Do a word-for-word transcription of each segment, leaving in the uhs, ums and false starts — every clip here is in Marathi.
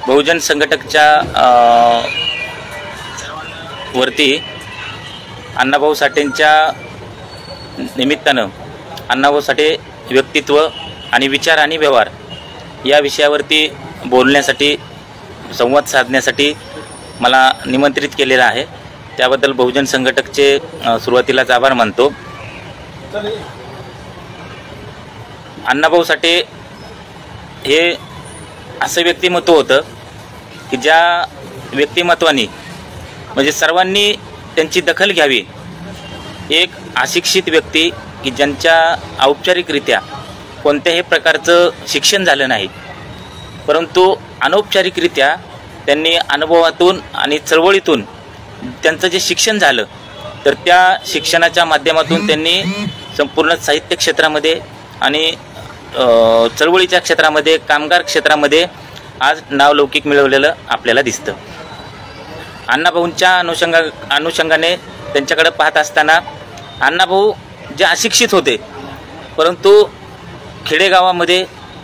बहुजन संघटकच्या वरती अण्णाभाऊ साठेंच्या निमित्तानं अण्णाभाऊ साठे व्यक्तित्व आणि विचार आणि व्यवहार या विषयावरती बोलण्यासाठी संवाद साधण्यासाठी मला निमंत्रित केलेलं आहे। त्याबद्दल बहुजन संघटकचे सुरुवातीलाच आभार मानतो। अण्णाभाऊ साठे हे असं व्यक्तिमत्व होतं की ज्या व्यक्तिमत्वाने म्हणजे सर्वांनी त्यांची दखल घ्यावी। एक अशिक्षित व्यक्ती की ज्यांच्या औपचारिकरित्या कोणत्याही प्रकारचं शिक्षण झालं नाही, परंतु अनौपचारिकरित्या त्यांनी अनुभवातून आणि चळवळीतून त्यांचं जे शिक्षण झालं तर त्या शिक्षणाच्या माध्यमातून त्यांनी संपूर्ण साहित्य क्षेत्रामध्ये आणि चळवळीच्या क्षेत्रामध्ये कामगार क्षेत्रामध्ये आज नावलौकिक मिळवलेलं आपल्याला दिसतं। अण्णाभाऊंच्या अनुषंगा अनुषंगाने त्यांच्याकडे पाहत असताना अण्णाभाऊ जे अशिक्षित होते, परंतु खेडेगावामध्ये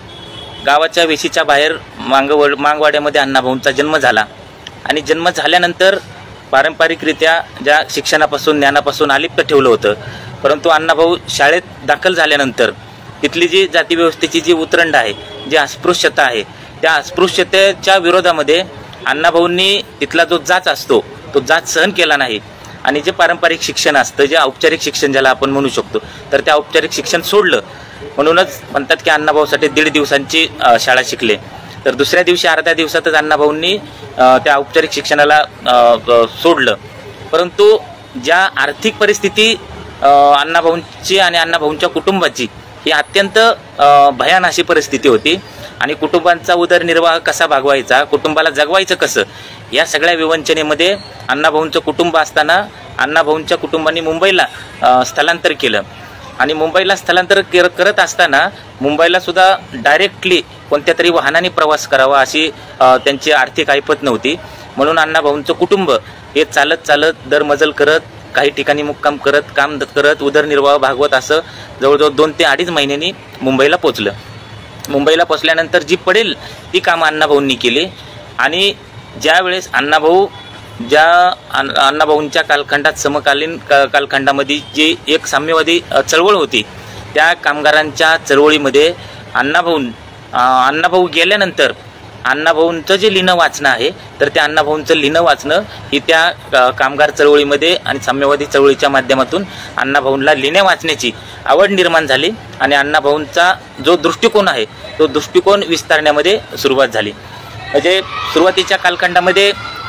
गावाच्या वेशीच्या बाहेर मांगवड मांगवाड्यामध्ये अण्णाभाऊंचा जन्म झाला आणि जन्म झाल्यानंतर पारंपरिकरित्या ज्या शिक्षणापासून ज्ञानापासून अलिप्त ठेवलं होतं, परंतु अण्णाभाऊ शाळेत दाखल झाल्यानंतर तिथली जी जातीव्यवस्थेची जी उतरंड आहे, जी अस्पृश्यता आहे, त्या अस्पृश्यतेच्या विरोधामध्ये अण्णाभाऊंनी तिथला जो जाच असतो तो जाच सहन केला नाही आणि जे पारंपरिक शिक्षण असतं, जे औपचारिक शिक्षण ज्याला आपण म्हणू शकतो, तर त्या औपचारिक शिक्षण सोडलं। म्हणूनच म्हणतात की अण्णाभाऊ साठे दीड दिवसांची शाळा शिकले, तर दुसऱ्या दिवशी अर्ध्या दिवसातच अण्णाभाऊंनी त्या औपचारिक शिक्षणाला सोडलं। परंतु ज्या आर्थिक परिस्थिती अण्णाभाऊंची आणि अण्णाभाऊंच्या कुटुंबाची ही अत्यंत भयान अशी परिस्थिती होती आणि कुटुंबांचा उदरनिर्वाह कसा भागवायचा, कुटुंबाला जगवायचं कसं, या सगळ्या विवंचनेमध्ये अण्णाभाऊंचं कुटुंब असताना अण्णाभाऊंच्या कुटुंबांनी मुंबईला स्थलांतर केलं आणि मुंबईला स्थलांतर करत असताना मुंबईला सुद्धा डायरेक्टली कोणत्या तरी वाहनाने प्रवास करावा अशी त्यांची आर्थिक ऐपत नव्हती। म्हणून अण्णाभाऊंचं कुटुंब हे चालत चालत दरमजल करत काही ठिकाणी मुक्काम करत काम करत उदरनिर्वाह भागवत असं जवळजवळ दोन ते अडीच महिन्यांनी मुंबईला पोचलं। मुंबईला पोचल्यानंतर जी पडेल ती कामं अण्णाभाऊंनी केली आणि ज्या वेळेस अण्णाभाऊ ज्या अण्णाभाऊंच्या कालखंडात समकालीन कालखंडामध्ये जी एक साम्यवादी चळवळ होती, त्या कामगारांच्या चळवळीमध्ये अण्णाभाऊ अण्णाभाऊ गेल्यानंतर अण्णाभाऊंचं जे लिहिणं वाचणं आहे, तर त्या अण्णाभाऊंचं लिहिणं वाचणं ही त्या कामगार चळवळीमध्ये आणि साम्यवादी चळवळीच्या माध्यमातून अण्णाभाऊंना लिहिण्या वाचण्याची आवड निर्माण झाली आणि अण्णाभाऊंचा जो दृष्टिकोन आहे तो दृष्टिकोन विस्तारण्यामध्ये सुरुवात झाली। म्हणजे सुरुवातीच्या कालखंडामध्ये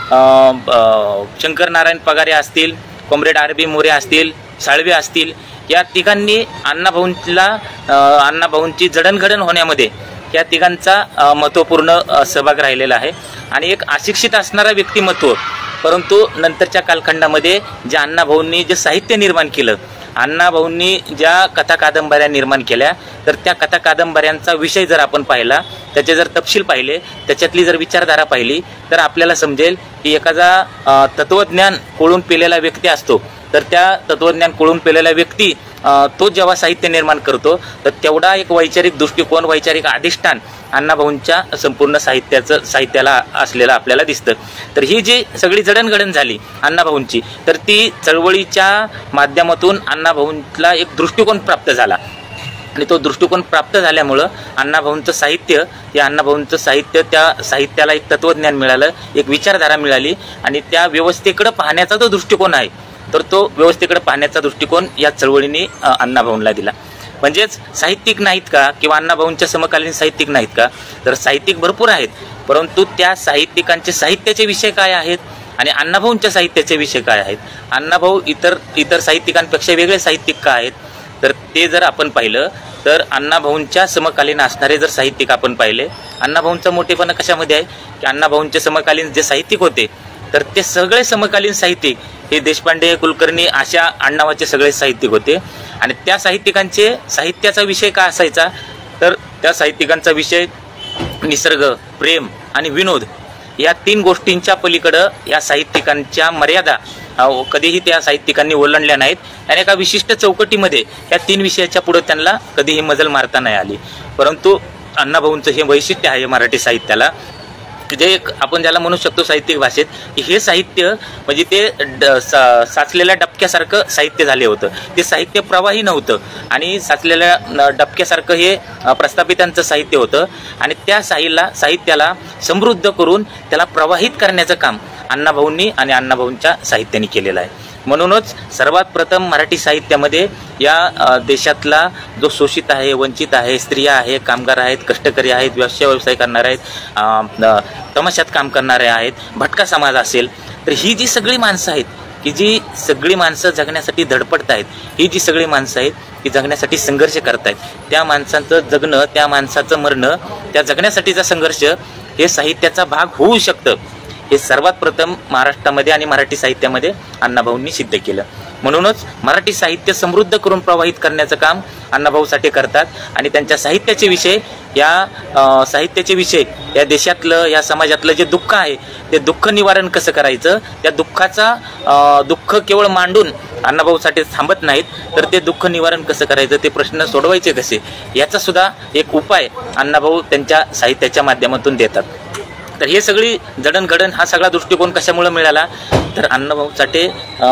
शंकर नारायण पगारे असतील, कॉम्रेड आर बी मोरे असतील, साळवे असतील, या तिघांनी अण्णाभाऊंला अण्णाभाऊंची जडणघडण होण्यामध्ये या तिघांचा महत्त्वपूर्ण सहभाग राहिलेला आहे आणि एक अशिक्षित असणारा व्यक्तिमत्व, परंतु नंतरच्या कालखंडामध्ये जे अण्णाभाऊंनी जे साहित्य निर्माण केलं, अण्णाभाऊंनी ज्या कथा कादंबऱ्या निर्माण केल्या, तर त्या कथा कादंबऱ्यांचा विषय जर आपण पाहिला, त्याचे जर तपशील पाहिले, त्याच्यातली जर विचारधारा पाहिली, तर आपल्याला समजेल की एखादा तत्त्वज्ञान कोळून पेलेला व्यक्ती असतो, तर त्या तत्त्वज्ञान कोळून पेलेला व्यक्ती तो जेव्हा साहित्य निर्माण करतो तर तेवढा एक वैचारिक दृष्टिकोन, वैचारिक अधिष्ठान अण्णाभाऊंच्या संपूर्ण साहित्याचं साहित्याला असलेलं आपल्याला दिसतं। तर ही जी सगळी जडणघडण झाली अण्णाभाऊंची, तर ती चळवळीच्या माध्यमातून अण्णाभाऊंला एक दृष्टिकोन प्राप्त झाला आणि तो दृष्टिकोन प्राप्त झाल्यामुळं अण्णाभाऊंचं साहित्य या अण्णाभाऊंचं साहित्य त्या साहित्याला एक तत्त्वज्ञान मिळालं, एक विचारधारा मिळाली आणि त्या व्यवस्थेकडे पाहण्याचा जो दृष्टिकोन आहे, तर तो व्यवस्थेकडे पाहण्याचा दृष्टिकोन या चळवळीने अण्णाभाऊंना दिला। म्हणजेच साहित्यिक नाहीत का किंवा अण्णाभाऊंच्या समकालीन साहित्यिक नाहीत का, तर साहित्यिक भरपूर आहेत, परंतु त्या साहित्यिकांचे साहित्याचे विषय काय आहेत आणि अण्णाभाऊंच्या साहित्याचे विषय काय आहेत, अण्णाभाऊ इतर इतर साहित्यिकांपेक्षा वेगळे साहित्यिक का आहेत, तर ते जर आपण पाहिलं तर अण्णाभाऊंच्या समकालीन असणारे जर साहित्यिक आपण पाहिले, अण्णाभाऊंचा मोठेपणा कशामध्ये आहे की अण्णाभाऊंचे समकालीन जे साहित्यिक होते तर ते सगळे समकालीन साहित्यिक हे देशपांडे, कुलकर्णी अशा आडनावाचे सगळे साहित्यिक होते आणि त्या साहित्यिकांचे साहित्याचा विषय काय असायचा, तर त्या साहित्यिकांचा विषय निसर्ग, प्रेम आणि विनोद या तीन गोष्टींच्या पलीकडं या साहित्यिकांच्या मर्यादा कधीही त्या साहित्यिकांनी ओलांडल्या नाहीत आणि एका विशिष्ट चौकटीमध्ये या तीन विषयाच्या पुढे त्यांना कधीही मजल मारता नाही आली। परंतु अण्णाभाऊंचं हे वैशिष्ट्य आहे मराठी साहित्याला जे एक आपण ज्याला म्हणू शकतो साहित्यिक भाषेत की हे साहित्य म्हणजे ते ड सा साचलेल्या डबक्यासारखं साहित्य झाले होतं. ते साहित्य प्रवाही नव्हतं आणि साचलेल्या डबक्यासारखं हे प्रस्थापितांचं साहित्य होतं आणि त्या साहिला साहित्याला समृद्ध करून त्याला प्रवाहित करण्याचं काम अण्णाभाऊंनी आणि अण्णाभाऊंच्या साहित्याने केलेलं आहे. म्हणूनच सर्वात प्रथम मराठी साहित्यामध्ये या देशातला जो शोषित आहे, वंचित आहे, स्त्रिया आहे, कामगार आहेत, कष्टकरी आहेत, व्यवसाय व्यवसाय करणारे आहेत, तमाशात काम करणारे आहेत, भटका समाज असेल, तर ही जी सगळी माणसं आहेत की जी सगळी माणसं जगण्यासाठी धडपडत आहेत, ही जी सगळी माणसं आहेत की जगण्यासाठी संघर्ष करत आहेत, त्या माणसांचं जगणं, त्या माणसाचं मरणं, त्या जगण्यासाठीचा संघर्ष हे साहित्याचा भाग होऊ शकतं, हे सर्वात प्रथम महाराष्ट्रामध्ये आणि मराठी साहित्यामध्ये अण्णाभाऊंनी सिद्ध केलं. म्हणूनच मराठी साहित्य समृद्ध करून प्रवाहित करण्याचं काम अण्णाभाऊ साठे करतात आणि त्यांच्या साहित्याचे विषय या साहित्याचे विषय या देशातलं, या समाजातलं जे दुःख आहे ते दुःख निवारण कसं करायचं, त्या दुःखाचा दुःख केवळ मांडून अण्णाभाऊ साठे थांबत नाहीत, तर ते दुःख निवारण कसं करायचं, ते प्रश्न सोडवायचे कसे, याचा सुद्धा एक उपाय अण्णाभाऊ त्यांच्या साहित्याच्या माध्यमातून देतात. तर हे सगळी जडणघडण हा सगळा दृष्टिकोन कशामुळे मिळाला, तर अण्णाभाऊ साठे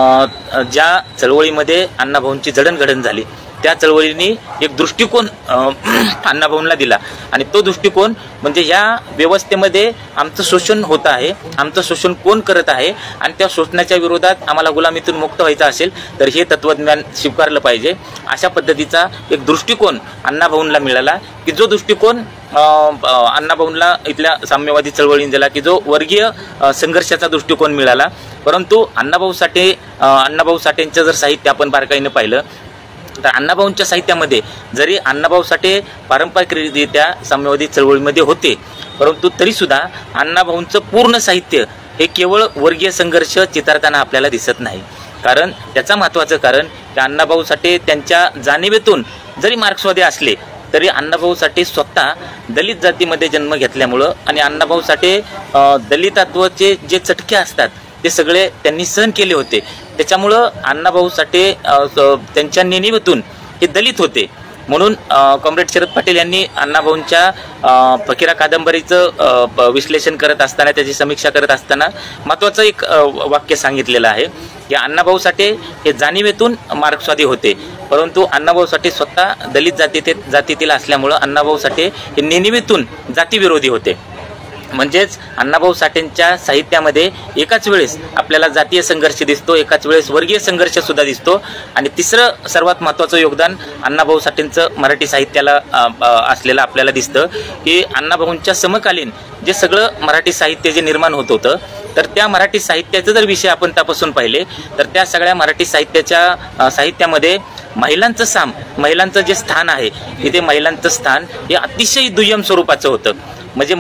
ज्या चळवळीमध्ये अण्णाभाऊंची जडणघडण झाली त्या चळवळीने एक दृष्टिकोन अण्णाभाऊंना दिला आणि तो दृष्टिकोन म्हणजे या व्यवस्थेमध्ये आमचं शोषण होत आहे, आमचं शोषण कोण करत आहे आणि त्या शोषणाच्या विरोधात आम्हाला गुलामीतून मुक्त व्हायचं असेल तर हे तत्त्वज्ञान स्वीकारलं पाहिजे, अशा पद्धतीचा एक दृष्टिकोन अण्णाभाऊंना मिळाला की जो दृष्टिकोन अण्णाभाऊंना इथल्या साम्यवादी चळवळीने दिला की जो वर्गीय संघर्षाचा दृष्टिकोन मिळाला. परंतु अण्णाभाऊ साठे अण्णाभाऊ साठेंचं जर साहित्य आपण बारकाईनं पाहिलं तर अण्णाभाऊंच्या साहित्यामध्ये जरी अण्णाभाऊ साठे पारंपरिकरित्या साम्यवादी चळवळीमध्ये होते, परंतु तरीसुद्धा अण्णाभाऊंचं पूर्ण साहित्य हे केवळ वर्गीय संघर्ष चितारताना आपल्याला दिसत नाही. कारण त्याचं महत्त्वाचं कारण की अण्णाभाऊ साठे त्यांच्या जाणीवेतून जरी मार्क्सवादी असले तरी अण्णाभाऊ साठे स्वतः दलित जातीमध्ये जन्म घेतल्यामुळं आणि अण्णाभाऊ साठे दलितत्वाचे जे चटके असतात ते सगळे त्यांनी सहन केले होते, त्याच्यामुळं अण्णाभाऊ साठे त्यांच्या नेणिवेतून हे दलित होते. म्हणून कॉम्रेड शरद पाटील यांनी अण्णाभाऊंच्या फकीरा कादंबरीचं विश्लेषण करत असताना, त्याची समीक्षा करत असताना महत्त्वाचं एक वाक्य सांगितलेलं आहे की अण्णाभाऊ साठे हे जाणीवेतून मार्क्सवादी होते, परंतु अण्णाभाऊ साठे स्वतः दलित जाती जातीतील असल्यामुळं अण्णाभाऊ साठे हे नेणिवेतून जातीविरोधी होते. म्हणजेच अण्णाभाऊ साठेंच्या साहित्यामध्ये एकाच वेळेस आपल्याला जातीय संघर्ष दिसतो, एकाच वेळेस वर्गीय संघर्ष सुद्धा दिसतो आणि तिसरं सर्वात महत्त्वाचं योगदान अण्णाभाऊ साठेंचं मराठी साहित्याला असलेलं आपल्याला दिसतं की अण्णाभाऊंच्या समकालीन जे सगळं मराठी साहित्य जे निर्माण होत होतं, तर त्या मराठी साहित्याचं जर विषय आपण तपासून पाहिले तर त्या सगळ्या मराठी साहित्याच्या साहित्यामध्ये महिलांचं साम महिलांचं जे स्थान आहे तिथे महिलांचं स्थान हे अतिशय दुय्यम स्वरूपाचं होतं. म्हणजे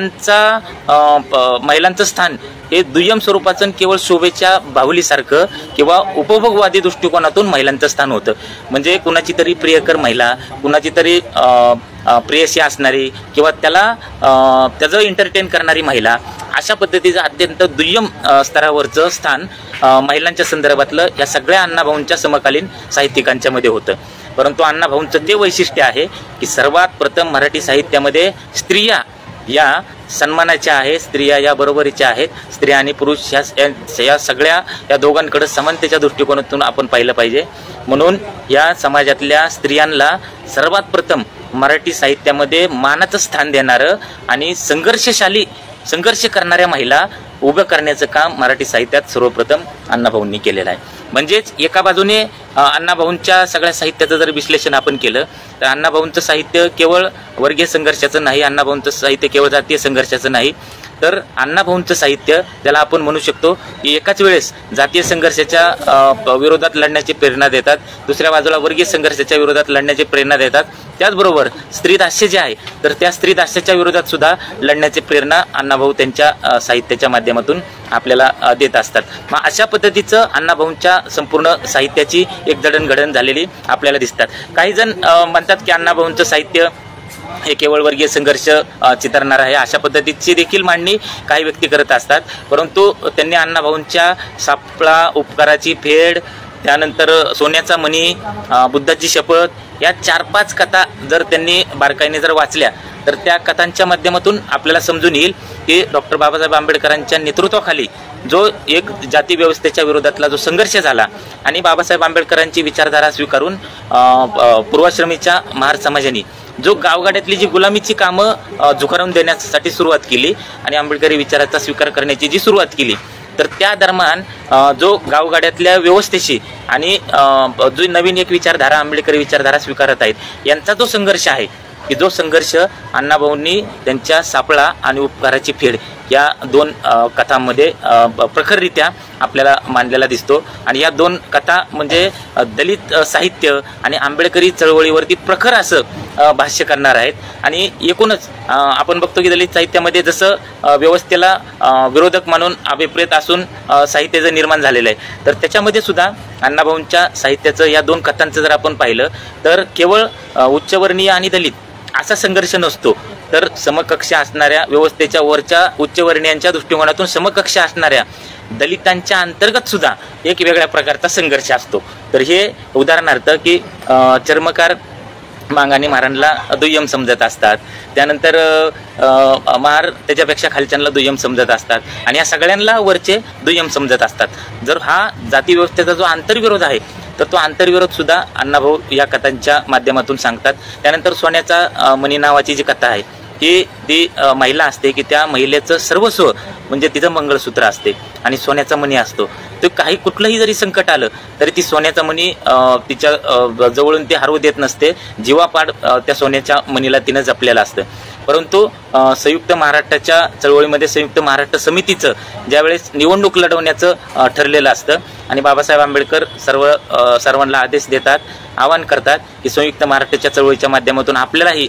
महिलांचा महिलांचं स्थान हे दुय्यम स्वरूपाचं केवळ शोभेच्या बाहुलीसारखं किंवा उपभोगवादी दृष्टिकोनातून महिलांचं स्थान होतं. म्हणजे कुणाची तरी प्रियकर महिला, कुणाची तरी प्रेयसी असणारी किंवा त्याला त्याचं एंटरटेन करणारी महिला, अशा पद्धतीचं अत्यंत दुय्यम स्तरावरचं स्थान महिलांच्या संदर्भातलं या सगळ्या अण्णाभाऊंच्या समकालीन साहित्यिकांच्यामध्ये होतं. परंतु अण्णाभाऊंचं ते वैशिष्ट्य आहे की सर्वात प्रथम मराठी साहित्यामध्ये स्त्रिया या सन्मानाच्या आहेत, स्त्रिया या बरोबरीच्या आहेत, स्त्रिया आणि पुरुष ह्या या सगळ्या या दोघांकडे समानतेच्या दृष्टिकोनातून आपण पाहिलं पाहिजे. म्हणून या समाजातल्या स्त्रियांना सर्वात प्रथम मराठी साहित्यामध्ये मानाचं स्थान देणारं आणि संघर्षशाली संघर्ष करणाऱ्या महिला उभं करण्याचं काम मराठी साहित्यात सर्वप्रथम अण्णाभाऊंनी केलेलं आहे. म्हणजेच एका बाजूने अण्णाभाऊंच्या सगळ्या साहित्याचं जर विश्लेषण आपण केलं तर अण्णाभाऊंचं साहित्य केवळ वर्गीय संघर्षाचं नाही, अण्णाभाऊंचं साहित्य केवळ जातीय संघर्षाचं नाही, तर अण्णाभाऊंचं साहित्य त्याला आपण म्हणू शकतो की एकाच वेळेस जातीय संघर्षाच्या विरोधात लढण्याची प्रेरणा देतात, दुसऱ्या बाजूला वर्गीय संघर्षाच्या विरोधात लढण्याची प्रेरणा देतात, त्याचबरोबर स्त्रीदास्य जे आहे तर त्या स्त्रीदास्याच्या विरोधात सुद्धा लढण्याची प्रेरणा अण्णाभाऊ त्यांच्या साहित्याच्या माध्यमातून आपल्याला देत असतात. मग अशा पद्धतीचं अण्णाभाऊंच्या संपूर्ण साहित्याची एक जडणघडण झालेली आपल्याला दिसतात. काही जण म्हणतात की अण्णाभाऊंचं साहित्य हे केवळ वर्गीय संघर्ष चितारणार आहे, अशा पद्धतीची देखील मांडणी काही व्यक्ती करत असतात. परंतु त्यांनी अण्णाभाऊंच्या सापळा उपकाराची फेड त्यानंतर सोन्याचा मणी, बुद्धाची शपथ, या चार पाच कथा जर त्यांनी बारकाईने जर वाचल्या तर त्या कथांच्या माध्यमातून आपल्याला समजून येईल की डॉक्टर बाबासाहेब आंबेडकरांच्या नेतृत्वाखाली जो एक जाती व्यवस्थेच्या विरोधातला जो संघर्ष झाला आणि बाबासाहेब आंबेडकरांची विचारधारा स्वीकारून पूर्वाश्रमीच्या महार समाजाने जो गावगाड्यातली जी गुलामीची कामं झुकारून देण्यासाठी सुरुवात केली आणि आंबेडकरी विचाराचा स्वीकार करण्याची जी सुरुवात केली, तर त्या दरम्यान जो गावगाड्यातल्या व्यवस्थेशी आणि जो नवीन एक विचारधारा आंबेडकरी विचारधारा स्वीकारत आहेत यांचा जो संघर्ष आहे की जो संघर्ष अण्णाभाऊंनी त्यांच्या सापळा आणि उपकाराची फेड या दोन कथांमध्ये प्रखररित्या आपल्याला मांडलेला दिसतो. आणि या दोन कथा म्हणजे दलित साहित्य आणि आंबेडकरी चळवळीवरती प्रखर असं भाष्य करणार आहेत. आणि एकूणच आपण बघतो की दलित साहित्यामध्ये जसं व्यवस्थेला विरोधक म्हणून अभिप्रेत असून साहित्याचं निर्माण झालेलं आहे, तर त्याच्यामध्ये सुद्धा अण्णाभाऊंच्या साहित्याचं या दोन कथांचं जर आपण पाहिलं तर केवळ उच्चवर्णीय आणि दलित असा संघर्ष नसतो, तर समकक्ष असणाऱ्या व्यवस्थेच्या वरच्या उच्चवर्णीयांच्या दृष्टिकोनातून समकक्ष असणाऱ्या दलितांच्या अंतर्गत सुद्धा एक वेगळ्या प्रकारचा संघर्ष असतो. तर हे उदाहरणार्थ की चर्मकार मांगाने महारांना दुय्यम समजत असतात, त्यानंतर महार त्याच्यापेक्षा खालच्यांना दुय्यम समजत असतात आणि या सगळ्यांना वरचे दुय्यम समजत असतात. जर हा जाती व्यवस्थेचा जो आंतरविरोध आहे तर तो आंतरविरोध सुद्धा अण्णाभाऊ या कथांच्या माध्यमातून सांगतात. त्यानंतर सोन्याचा मणी नावाची जी कथा आहे ही ती महिला असते की त्या महिलेचं सर्वस्व म्हणजे तिचं मंगळसूत्र असते आणि सोन्याचा मणी असतो. तो काही कुठलंही जरी संकट आलं तरी ती सोन्याचा मणी तिच्या जवळून ती हरवू देत नसते, जीवापाड त्या सोन्याच्या मणीला तिनं जपलेलं असतं. परंतु संयुक्त महाराष्ट्राच्या चळवळीमध्ये संयुक्त महाराष्ट्र समितीचं ज्यावेळेस निवडणूक लढवण्याचं ठरलेलं असतं आणि बाबासाहेब आंबेडकर सर्व सर्वांना आदेश देतात, आवाहन करतात की संयुक्त महाराष्ट्राच्या चळवळीच्या माध्यमातून आपल्यालाही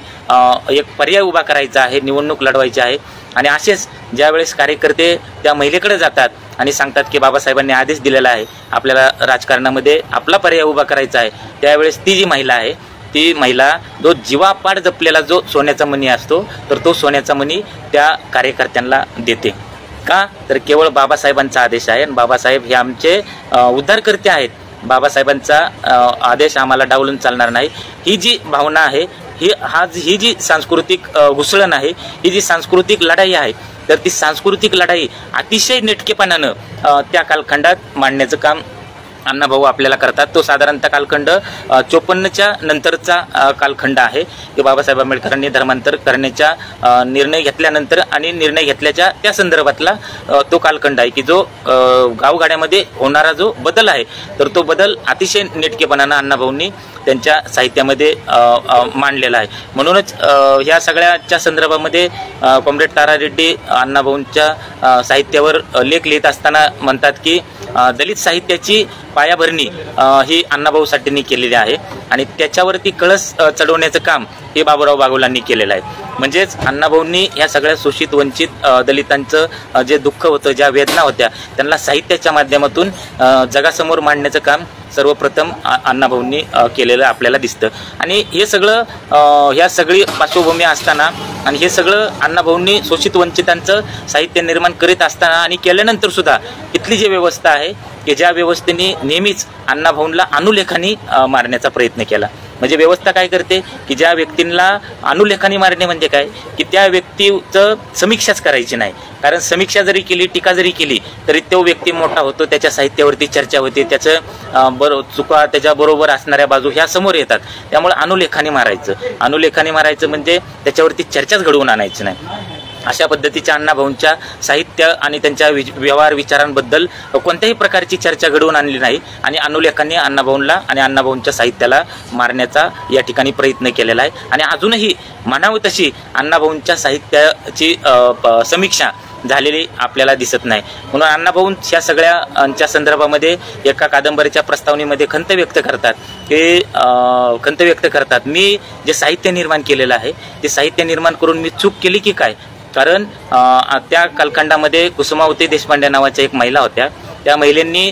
एक पर्याय उभा करायचा आहे, निवडणूक लढवायची आहे. आणि असेच ज्यावेळेस कार्यकर्ते त्या महिलेकडे जातात आणि सांगतात की बाबासाहेबांनी आदेश दिलेला आहे आपल्याला राजकारणामध्ये आपला पर्याय उभा करायचा आहे, त्यावेळेस ती जी महिला आहे ती महिला जो जीवापाड जपलेला जो सोन्याचा मणी असतो तर तो सोन्याचा मणी त्या कार्यकर्त्यांना देते. का तर केवळ बाबासाहेबांचा आदेश आहे आणि बाबासाहेब हे आमचे उद्धारकर्ते आहेत, बाबासाहेबांचा आदेश आम्हाला डावलून चालणार नाही. ही जी भावना आहे ही हा ही जी सांस्कृतिक घुसळण आहे, ही जी सांस्कृतिक लढाई आहे, तर ती सांस्कृतिक लढाई अतिशय नेटकेपणानं त्या कालखंडात मांडण्याचं काम अण्णाभाऊ आपल्याला करतात. तो साधारणतः कालखंड चोपन्नच्या नंतरचा कालखंड आहे की बाबासाहेब आंबेडकरांनी धर्मांतर करण्याचा निर्णय घेतल्यानंतर आणि निर्णय घेतल्याच्या त्या संदर्भातला तो कालखंड आहे की जो गावगाड्यामध्ये होणारा जो बदल आहे तर तो बदल अतिशय नेटकेपणानं अण्णाभाऊंनी त्यांच्या साहित्यामध्ये मांडलेला आहे. म्हणूनच ह्या सगळ्याच्या संदर्भामध्ये कॉम्रेड तारा रेड्डी अण्णाभाऊंच्या साहित्यावर लेख लिहित असताना म्हणतात की दलित साहित्याची पायाभरणी ही अण्णाभाऊ साठेंनी केलेली आहे आणि त्याच्यावरती कळस चढवण्याचं काम हे बाबूराव बागुलांनी केलेलं आहे. म्हणजेच अण्णाभाऊंनी ह्या सगळ्या शोषित वंचित दलितांचं जे दुःख होतं, ज्या वेदना होत्या, त्यांना साहित्याच्या माध्यमातून जगासमोर मांडण्याचं काम सर्वप्रथम अण्णाभाऊंनी केलेलं आपल्याला दिसतं. आणि हे सगळं ह्या सगळी पार्श्वभूमी असताना आणि हे सगळं अण्णाभाऊंनी शोषित वंचितांचं साहित्य निर्माण करीत असताना आणि केल्यानंतर सुद्धा इथली जी व्यवस्था आहे की ज्या व्यवस्थेने नेहमीच अण्णाभाऊंना अनुलेखाने मारण्याचा प्रयत्न केला. म्हणजे व्यवस्था काय करते की ज्या व्यक्तींना अनुलेखाने मारणे म्हणजे काय की त्या व्यक्तीचं समीक्षाच करायची नाही, कारण समीक्षा जरी केली, टीका जरी केली तरी तो व्यक्ती मोठा होतो, त्याच्या साहित्यावरती चर्चा होते, त्याचं बरो चुका त्याच्याबरोबर असणाऱ्या बाजू ह्या समोर येतात. त्यामुळे अनुलेखाने मारायचं अनुलेखाने मारायचं म्हणजे त्याच्यावरती चर्चाच घडवून आणायची नाही. अशा पद्धतीच्या अण्णाभाऊंच्या साहित्य आणि त्यांच्या व्यवहार विचारांबद्दल कोणत्याही प्रकारची चर्चा घडवून आणली नाही आणि अनुलेखांनी अण्णाभाऊंना आणि अण्णाभाऊंच्या साहित्याला मारण्याचा या ठिकाणी प्रयत्न केलेला आहे. आणि अजूनही म्हणावं तशी अण्णाभाऊंच्या साहित्याची समीक्षा झालेली आपल्याला दिसत नाही. म्हणून अण्णाभाऊ ह्या सगळ्यांच्या संदर्भामध्ये एका कादंबरीच्या प्रस्तावनेमध्ये खंत व्यक्त करतात की खंत व्यक्त करतात मी जे साहित्य निर्माण केलेलं आहे ते साहित्य निर्माण करून मी चूक केली की काय. कारण त्या कालखंडामध्ये कुसुमावती देशपांडे नावाच्या एक महिला होत्या. त्या महिलांनी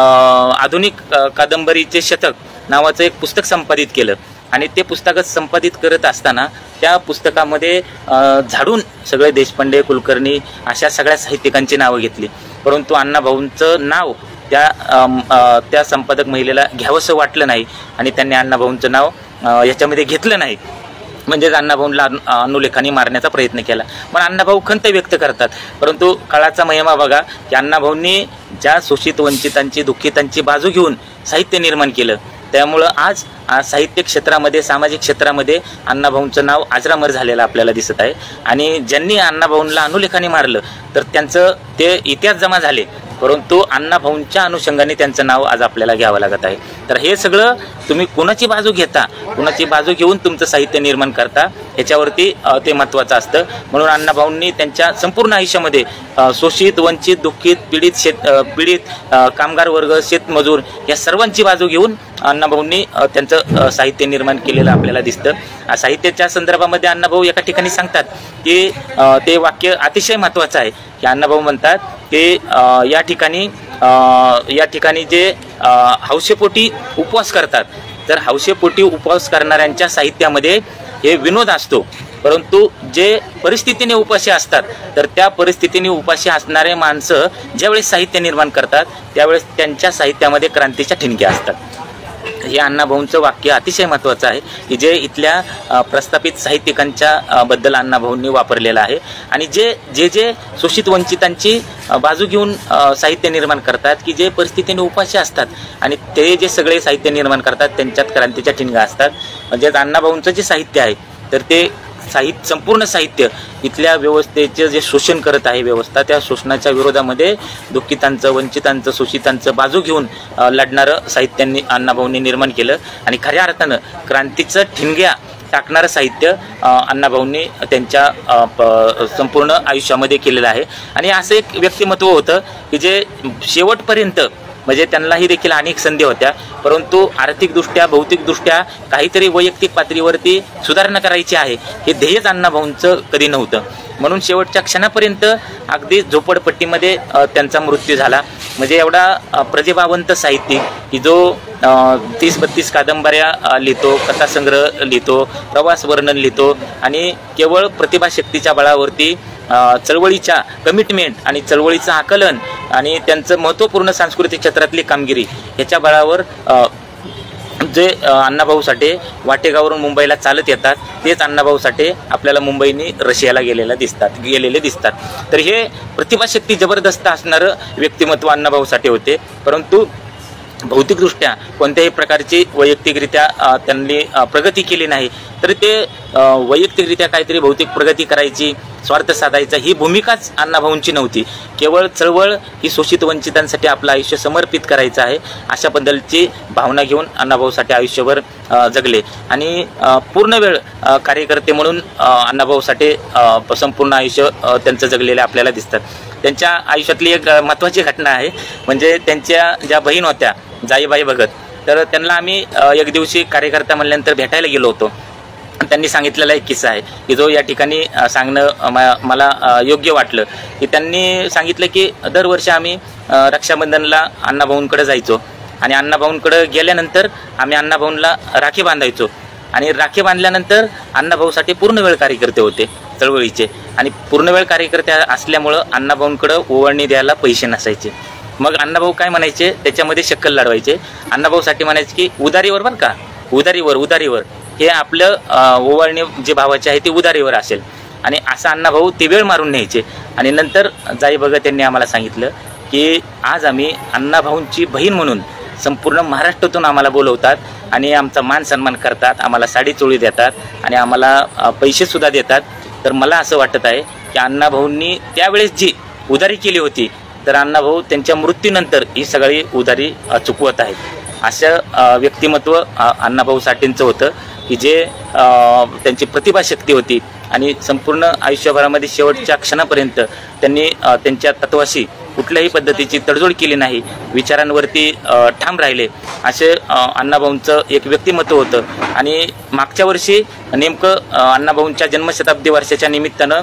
आधुनिक कादंबरीचे शतक नावाचं एक पुस्तक संपादित केलं आणि ते पुस्तक संपादित करत असताना त्या पुस्तकामध्ये झाडून सगळे देशपांडे, कुलकर्णी अशा सगळ्या साहित्यिकांची नावं घेतली, परंतु अण्णाभाऊंचं नाव त्या त्या संपादक महिलेला घ्यावंसं वाटलं नाही आणि त्यांनी अण्णाभाऊंचं नाव याच्यामध्ये घेतलं नाही, म्हणजेच अण्णाभाऊंना अनुलेखाने मारण्याचा प्रयत्न केला. पण अण्णाभाऊ खंत व्यक्त करतात. परंतु काळाचा महिमा बघा की अण्णाभाऊंनी ज्या शोषित वंचितांची दुःखितांची बाजू घेऊन साहित्य निर्माण केलं, त्यामुळं आज साहित्य क्षेत्रामध्ये सामाजिक क्षेत्रामध्ये अण्णाभाऊंचं नाव अजरामर झालेलं आपल्याला दिसत आहे. आणि ज्यांनी अण्णाभाऊंना अनुलेखाने मारलं तर त्यांचं ते इतिहास जमा झाले, परंतु अण्णाभाऊंच्या अनुषंगाने त्यांचं नाव आज आपल्याला घ्यावं लागत आहे. तर हे सगळं तुम्ही कुणाची बाजू घेता, कुणाची बाजू घेऊन तुमचं साहित्य निर्माण करता याच्यावरती ते महत्त्वाचं असतं. म्हणून अण्णाभाऊंनी त्यांच्या संपूर्ण आयुष्यामध्ये शोषित वंचित दुःखित पीडित शेत पीडित कामगार वर्ग शेतमजूर या सर्वांची बाजू घेऊन अण्णाभाऊंनी त्यांचं साहित्य निर्माण केलेलं आपल्याला दिसतं. साहित्याच्या संदर्भामध्ये अण्णाभाऊ एका ठिकाणी सांगतात की ते वाक्य अतिशय महत्त्वाचं आहे की अण्णाभाऊ म्हणतात की या ठिकाणी या ठिकाणी जे हौसेपोटी उपवास करतात, तर हौसेपोटी उपवास करणाऱ्यांच्या साहित्यामध्ये हे विनोद असतो, परंतु जे परिस्थितीने उपाशी असतात तर त्या परिस्थितीने उपाशी असणारे माणसं ज्यावेळेस साहित्य निर्माण करतात त्यावेळेस त्यांच्या साहित्यामध्ये क्रांतीच्या ठिणग्या असतात. हे अण्णाभाऊंचं वाक्य अतिशय महत्त्वाचं आहे की जे इथल्या प्रस्थापित साहित्यिकांच्या बद्दल अण्णाभाऊंनी वापरलेलं आहे. आणि जे जे जे शोषित वंचितांची बाजू घेऊन साहित्य निर्माण करतात की जे परिस्थितीने उपाशी असतात आणि ते जे सगळे साहित्य निर्माण करतात त्यांच्यात क्रांतीच्या ठिणग्या असतात. म्हणजेच अण्णाभाऊंचं जे साहित्य आहे तर ते साहित्य संपूर्ण साहित्य इथल्या व्यवस्थेचे जे शोषण करत आहे व्यवस्था, त्या शोषणाच्या विरोधामध्ये दुःखितांचं वंचितांचं शोषितांचं बाजू घेऊन लढणारं साहित्यांनी अण्णाभाऊंनी निर्माण केलं. आणि खऱ्या अर्थानं क्रांतीचं ठिणग्या टाकणारं साहित्य अण्णाभाऊंनी त्यांच्या संपूर्ण आयुष्यामध्ये केलेलं आहे. आणि असं एक व्यक्तिमत्व होतं की जे शेवटपर्यंत म्हणजे त्यांनाही देखील अनेक संधी होत्या, परंतु आर्थिकदृष्ट्या भौतिकदृष्ट्या काहीतरी वैयक्तिक पातळीवरती सुधारणा करायची आहे हे ध्येयच अण्णाभाऊंचं कधी नव्हतं. म्हणून शेवटच्या क्षणापर्यंत अगदी झोपडपट्टीमध्ये त्यांचा मृत्यू झाला. म्हणजे एवढा प्रतिभावंत साहित्यिक की जो तीस बत्तीस कादंबऱ्या लिहितो, कथासंग्रह लिहितो, प्रवास वर्णन लिहितो आणि केवळ प्रतिभाशक्तीच्या बळावरती चळवळीच्या कमिटमेंट आणि चळवळीचं आकलन आणि त्यांचं महत्त्वपूर्ण सांस्कृतिक क्षेत्रातली कामगिरी ह्याच्या बळावर जे अण्णाभाऊ साठे वाटेगावरून मुंबईला चालत येतात तेच अण्णाभाऊ साठे आपल्याला मुंबईनी रशियाला गेलेला दिसतात गेलेले दिसतात. तर हे प्रतिभाशक्ती जबरदस्त असणारं व्यक्तिमत्व अण्णाभाऊ साठे होते, परंतु भौतिकदृष्ट्या कोणत्याही प्रकारची वैयक्तिकरित्या त्यांनी प्रगती केली नाही. तर ते वैयक्तिकरित्या काहीतरी भौतिक प्रगती करायची, स्वार्थ साधायचा ही भूमिकाच अण्णाभाऊंची नव्हती. केवळ चळवळ ही शोषित वंचितांसाठी आपलं आयुष्य समर्पित करायचं आहे अशा बद्दलची भावना घेऊन अण्णाभाऊ साठे आयुष्यभर जगले. आणि पूर्ण वेळ कार्यकर्ते म्हणून अण्णाभाऊ साठे संपूर्ण आयुष्य त्यांचं जगलेले आपल्याला दिसतात. त्यांच्या आयुष्यातली एक महत्त्वाची घटना आहे म्हणजे त्यांच्या ज्या बहीण होत्या जाईबाई भगत, तर त्यांना आम्ही एक दिवशी कार्यकर्ता म्हणल्यानंतर भेटायला गेलो होतो. त्यांनी सांगितलेला एक किस्सा आहे की जो या ठिकाणी सांगणं मला योग्य वाटलं. की त्यांनी सांगितलं की दरवर्षी आम्ही रक्षाबंधनला अण्णाभाऊंकडे जायचो आणि अण्णाभाऊंकडे गेल्यानंतर आम्ही अण्णाभाऊंना राखी बांधायचो आणि राखी बांधल्यानंतर अण्णाभाऊसाठी पूर्ण वेळ कार्यकर्ते होते चळवळीचे आणि पूर्ण वेळ कार्यकर्ते असल्यामुळं अण्णाभाऊंकडं ओवाळणी द्यायला पैसे नसायचे. मग अण्णाभाऊ काय म्हणायचे त्याच्यामध्ये शक्कल लढवायचे. अण्णाभाऊसाठी म्हणायचे की उदारीवर बरं का, उदारीवर उदारीवर हे आपलं ओवाळणी जे भावाचे आहे ते उदारीवर असेल. आणि असं अण्णाभाऊ ते वेळ मारून न्यायचे. आणि नंतर जाई बघत त्यांनी आम्हाला सांगितलं की आज आम्ही अण्णाभाऊंची बहीण म्हणून संपूर्ण महाराष्ट्रातून आम्हाला बोलवतात आणि आमचा मान सन्मान करतात, आम्हाला साडी चोळी देतात आणि आम्हाला पैसेसुद्धा देतात. तर मला असं वाटत आहे की अण्णाभाऊंनी त्यावेळेस जी उदारी केली होती तर अण्णाभाऊ त्यांच्या मृत्यूनंतर ही सगळी उदारी चुकवत आहेत. असं व्यक्तिमत्व अण्णाभाऊ साठेंचं होतं की जे त्यांची प्रतिभाशक्ती होती आणि संपूर्ण आयुष्यभरामध्ये शेवटच्या क्षणापर्यंत त्यांनी त्यांच्या तत्वाशी कुठल्याही पद्धतीची तडजोड केली नाही, विचारांवरती ठाम राहिले. असे अण्णाभाऊंचं एक व्यक्तिमत्व होतं. आणि मागच्या वर्षी नेमकं अण्णाभाऊंच्या जन्मशताब्दी वर्षाच्या निमित्तानं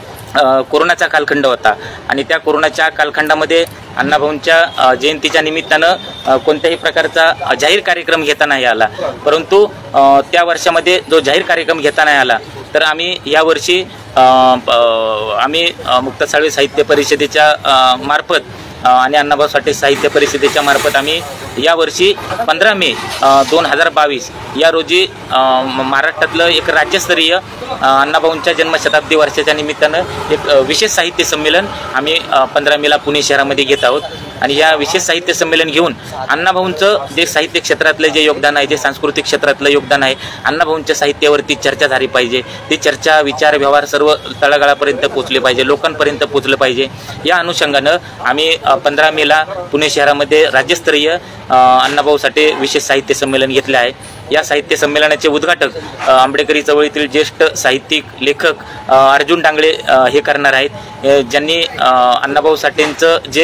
कोरोनाचा कालखंड होता आणि त्या कोरोनाच्या कालखंडामध्ये अण्णाभाऊंच्या जयंतीच्या निमित्तानं कोणत्याही प्रकारचा जाहीर कार्यक्रम घेता नाही आला. परंतु त्या वर्षामध्ये जो जाहीर कार्यक्रम घेता नाही आला तर आम्ही यावर्षी आम्ही मुक्त साळवे साहित्य परिषदेच्या मार्फत आणि अण्णाभाऊ साठे साहित्य परिषदेच्या मार्फत आम्ही यावर्षी पंधरा मे दोन हजार बावीस या रोजी महाराष्ट्रातलं एक राज्यस्तरीय अण्णाभाऊंच्या जन्मशताब्दी वर्षाच्या निमित्तानं एक विशेष साहित्य संमेलन आम्ही पंधरा मेला पुणे शहरामध्ये घेत आहोत। आणि या विशेष साहित्य संमेलन घेऊन अण्णाभाऊंचं जे साहित्य क्षेत्रातलं जे योगदान आहे, जे सांस्कृतिक क्षेत्रातलं योगदान आहे, अण्णाभाऊंच्या साहित्यावरती चर्चा झाली पाहिजे। ती चर्चा, विचार, व्यवहार सर्व तळागाळापर्यंत पोहोचले पाहिजे, लोकांपर्यंत पोहोचलं पाहिजे। या अनुषंगानं आम्ही पंधरा मेला पुणे शहरामध्ये राज्यस्तरीय अण्णाभाऊ साठे विशेष साहित्य संमेलन घेतले आहे। या साहित्य संमेलनाचे उद्घाटक आंबेडकरी चळवळीतील ज्येष्ठ साहित्यिक लेखक अर्जुन डांगळे हे करणार आहेत, ज्यांनी अण्णाभाऊ साठेंचं जे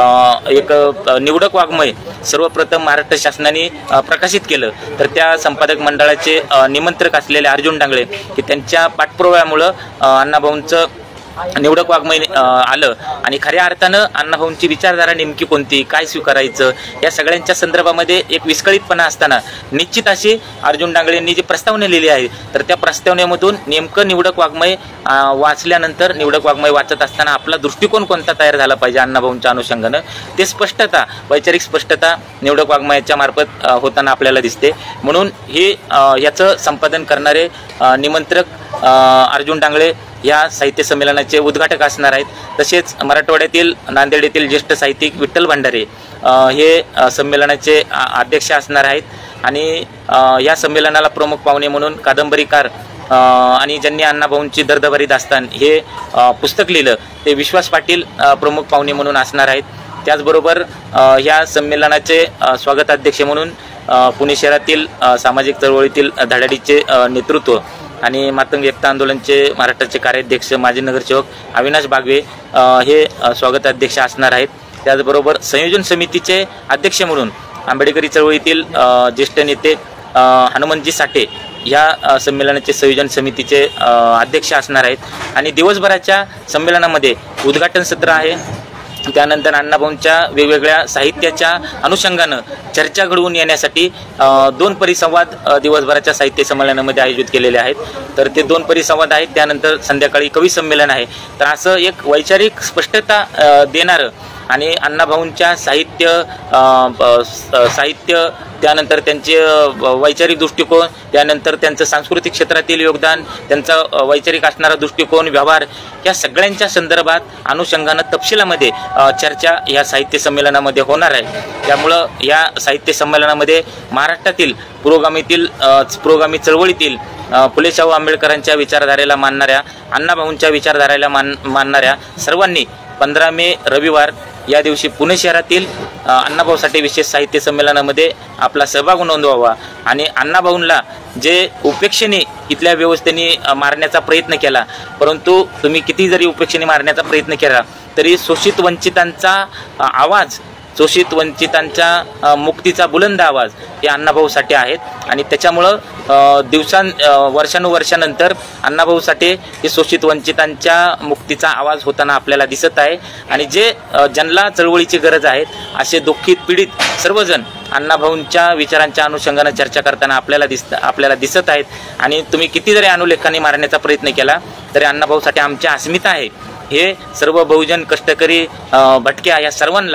एक निवडक वाङ्मय सर्वप्रथम महाराष्ट्र शासनाने प्रकाशित केलं, तर त्या संपादक मंडळाचे निमंत्रक असलेले अर्जुन डांगळे की त्यांच्या पाठपुराव्यामुळं अण्णाभाऊंचं निवडक वाङ्मय आलं आणि खऱ्या अर्थानं अण्णाभाऊंची विचारधारा नेमकी कोणती, काय स्वीकारायचं, या सगळ्यांच्या संदर्भामध्ये एक विस्कळीतपणा असताना निश्चित अशी अर्जुन डांगळेंनी जी प्रस्तावना लिहिली आहे, तर त्या प्रस्तावनेमधून नेमकं निवडक वाङ्मय वाचल्यानंतर, निवडक वाङ्मय वाचत असताना आपला दृष्टिकोन कोणता तयार झाला पाहिजे अण्णाभाऊंच्या अनुषंगानं, ते स्पष्टता, वैचारिक स्पष्टता निवडक वाङ्मयाच्या मार्फत होताना आपल्याला दिसते। म्हणून हे याचं संपादन करणारे निमंत्रक अर्जुन डांगळे या साहित्य संमेलनाचे उद्घाटक असणार आहेत। तसेच मराठवाड्यातील नांदेड येथील ज्येष्ठ साहित्यिक विठ्ठल भंडारे हे संमेलनाचे अध्यक्ष असणार आहेत। आणि या संमेलनाला प्रमुख पाहुणे म्हणून कादंबरीकार आणि ज्यांनी अण्णाभाऊंची दर्दभरी दास्तान हे पुस्तक लिहिलं ते विश्वास पाटील प्रमुख पाहुणे म्हणून असणार आहेत। त्याचबरोबर या संमेलनाचे स्वागताध्यक्ष म्हणून पुणे शहरातील सामाजिक चळवळीतील धडाडीचे नेतृत्व आणि मातंग एकता आंदोलनचे महाराष्ट्राचे कार्याध्यक्ष माजी नगरसेवक अविनाश बागवे हे स्वागताध्यक्ष असणार आहेत। त्याचबरोबर संयोजन समितीचे अध्यक्ष म्हणून आंबेडकरी चळवळीतील ज्येष्ठ नेते हनुमंतजी साठे या संमेलनाचे संयोजन समितीचे अध्यक्ष असणार आहेत। आणि दिवसभराच्या संमेलनामध्ये उद्घाटन सत्र आहे, त्यानंतर अण्णाभाऊंच्या वेगवेगळ्या साहित्याच्या अनुषंगानं चर्चा घडवून येण्यासाठी दोन परिसंवाद दिवसभराच्या साहित्य संमेलनामध्ये आयोजित केलेले आहेत। तर ते दोन परिसंवाद आहेत, त्यानंतर संध्याकाळी कवी संमेलन आहे। तर असं एक वैचारिक स्पष्टता देणारं आणि अण्णाभाऊंच्या साहित्य साहित्य त्यानंतर त्यांचे वैचारिक दृष्टिकोन, त्यानंतर त्यांचं सांस्कृतिक क्षेत्रातील योगदान, त्यांचा वैचारिक असणारा दृष्टिकोन, व्यवहार, या सगळ्यांच्या संदर्भात अनुषंगानं तपशिलामध्ये चर्चा या साहित्य संमेलनामध्ये होणार आहे। त्यामुळं या साहित्य संमेलनामध्ये महाराष्ट्रातील पुरोगामीतील पुरोगामी चळवळीतील फुले शाहू आंबेडकरांच्या विचारधारेला मानणाऱ्या, अण्णाभाऊंच्या विचारधारेला मान मानणाऱ्या सर्वांनी पंधरा मे रविवार या दिवशी पुणे शहरातील अण्णाभाऊ साठे विशेष साहित्य संमेलनामध्ये आपला सहभाग नोंदवावा। आणि अण्णाभाऊंना जे उपेक्षेने इथल्या व्यवस्थेने मारण्याचा प्रयत्न केला, परंतु तुम्ही किती जरी उपेक्षेने मारण्याचा प्रयत्न केला तरी शोषित वंचितांचा आवाज, शोषित वंचितांच्या मुक्तीचा बुलंद आवाज हे अण्णाभाऊ साठे आहेत। आणि त्याच्यामुळं दिवसां वर्षानुवर्षानंतर अण्णाभाऊ साठे हे शोषित वंचितांच्या मुक्तीचा आवाज होताना आपल्याला दिसत आहे। आणि जे ज्यांना चळवळीची गरज आहे असे दुःखित पीडित सर्वजण अण्णाभाऊंच्या विचारांच्या अनुषंगानं चर्चा करताना आपल्याला दिसत आपल्याला दिसत आहेत। आणि तुम्ही किती जरी अनुलेखाने मारण्याचा प्रयत्न केला तरी अण्णाभाऊ साठे आमच्या अस्मिता आहे हे सर्व बहुजन, कष्टकरी, भटक्या या सर्वांना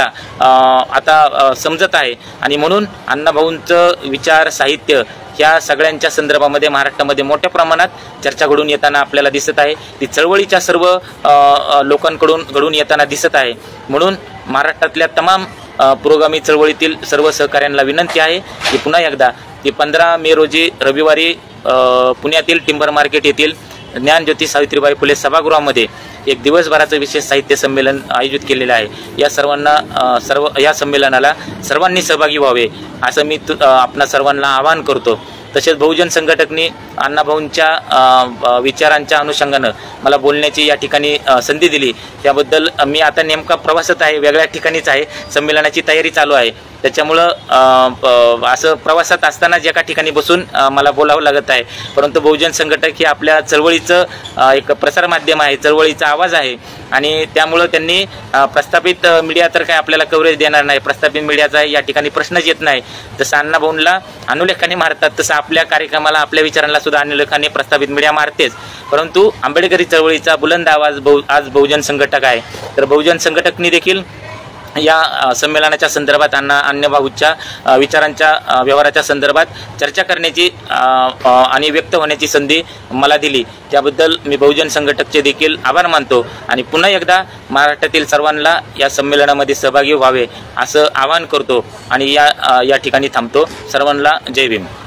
आता समजत आहे। आणि म्हणून अण्णाभाऊंचं विचार, साहित्य या सगळ्यांच्या संदर्भामध्ये महाराष्ट्रामध्ये मोठ्या प्रमाणात चर्चा घडून येताना आपल्याला दिसत आहे। ती चळवळीच्या सर्व लोकांकडून घडून येताना दिसत आहे। म्हणून महाराष्ट्रातल्या तमाम पुरोगामी चळवळीतील सर्व सहकाऱ्यांना विनंती आहे की पुन्हा एकदा ती पंधरा मे रोजी रविवारी पुण्यातील टिंबर मार्केट येथील ज्ञानज्योती सावित्रीबाई फुले सभागृहामध्ये एक दिवसभराचं विशेष साहित्य संमेलन आयोजित केलेलं आहे। या सर्वांना सर्व या संमेलनाला सर्वांनी सहभागी व्हावे असं मी आपणा सर्वांना आवाहन करतो। तसेच बहुजन संघटकनी अण्णाभाऊंच्या विचारांच्या अनुषंगानं मला बोलण्याची या ठिकाणी संधी दिली, त्याबद्दल मी आता नेमका प्रवासात आहे, वेगळ्या ठिकाणीच आहे, संमेलनाची तयारी चालू आहे। त्याच्यामुळं असं प्रवासात असतानाच एका ठिकाणी बसून मला बोलावं लागत आहे, परंतु बहुजन संघटक हे आपल्या चळवळीचं एक प्रसारमाध्यम आहे, चळवळीचा आवाज आहे। आणि त्यामुळं त्यांनी प्रस्थापित मीडिया तर काय आपल्याला कव्हरेज देणार नाही, प्रस्थापित मीडियाचा या ठिकाणी प्रश्नच येत नाही। जसं अण्णाभाऊंना अनुलेखाने मारतात तसं आपल्या कार्यक्रमाला, आपल्या विचारांना सुद्धा अनुलेखाने प्रस्थापित मीडिया मारतेच, परंतु आंबेडकरी चळवळीचा बुलंद आवाज बहु आज बहुजन संघटक आहे। तर बहुजन संघटकनी देखील या अ, संमेलनाच्या संदर्भात अण्णा अण्णाभाऊच्या अ, विचारांच्या अ, व्यवहाराच्या संदर्भात चर्चा करण्याची अ, अ, आणि व्यक्त होण्याची संधी मला दिली, त्याबद्दल मी बहुजन संघटकचे देखील आभार मानतो आणि पुन्हा एकदा महाराष्ट्रातील सर्वांना या संमेलनामध्ये सहभागी व्हावे असं आवाहन करतो आणि या अ, या ठिकाणी थांबतो. सर्वांना जय भीम.